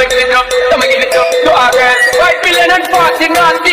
give it up, I'ma give it up to our girls. 5 billion and 40 not